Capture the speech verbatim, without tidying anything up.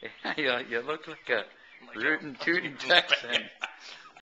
you, you look like a rootin' tootin' Texan.